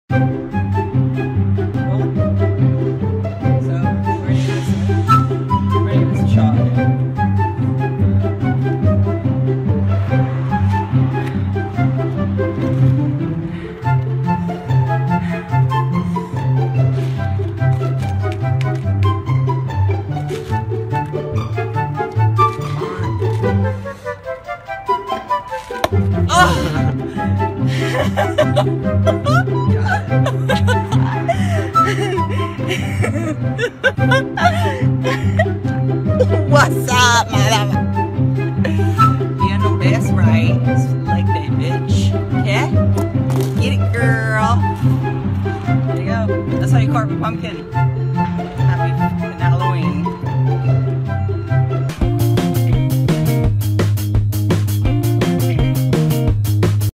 So we're gonna give this a shot. What's up, mother? You know that's right. Like that, bitch. Yeah? Get it, girl. There you go. That's how you carve a pumpkin.